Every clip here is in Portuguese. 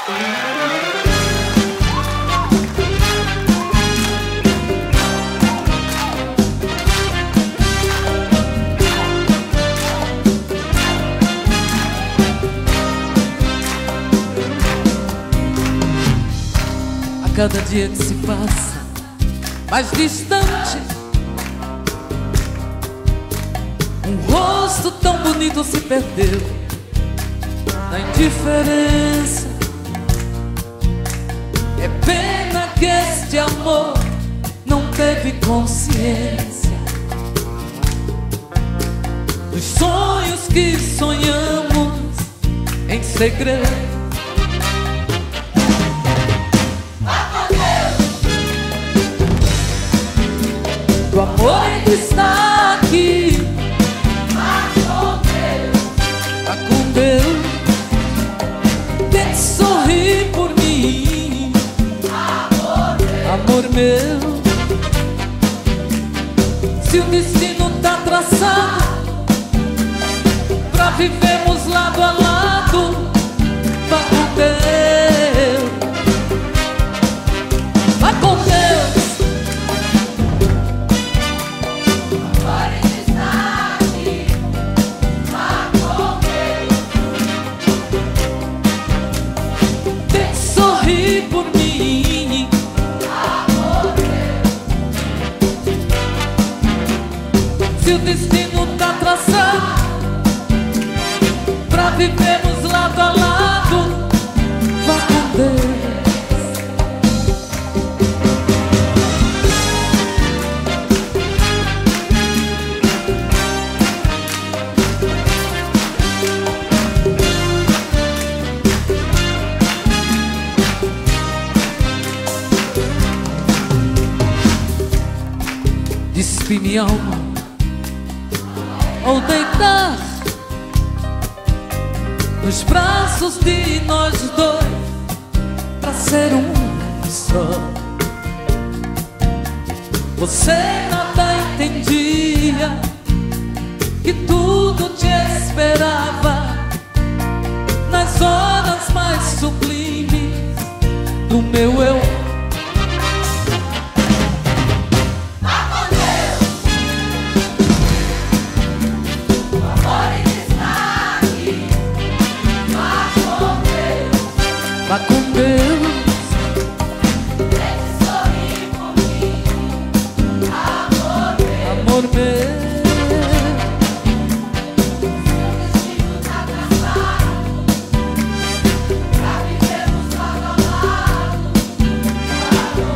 Cada dia que se passa mais distante, um rosto tão bonito se perdeu na indiferença. É pena que este amor não teve consciência dos sonhos que sonhamos em segredo. O amor ainda está aqui. Vá com Deus. Tente sorrir por mim, amor meu. Se o destino tá traçado pra vivermos lado a lado, vá com Deus. Vá com Deus. Se o destino tá traçado pra vivermos lado a lado, vá com Deus. Despe minha alma ou deitar nos braços de nós dois pra ser um só. Você nada entendia, que tudo te esperava nas horas mais sublimes do meu eu. Vá com Deus. Tente sorrir por mim, amor meu. Se o destino tá traçado pra vivermos lado a lado, vá com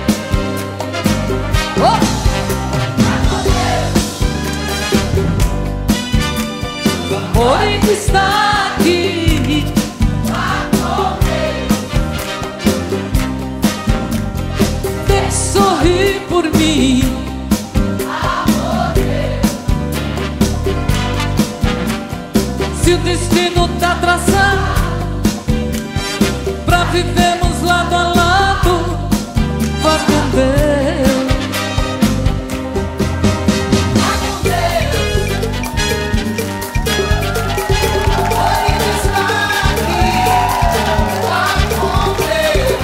Deus. Vá com Deus. O amor ainda está aqui. Sorrir por mim, amor meu. Se o destino tá traçado pra vivermos lado a lado, vá com Deus. Vá com Deus. O amor ainda está aqui. Vá com Deus.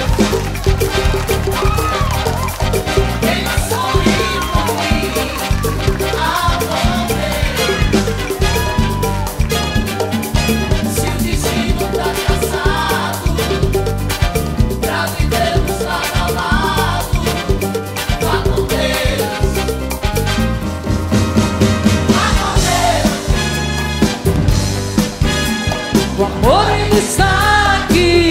O amor ainda está aqui.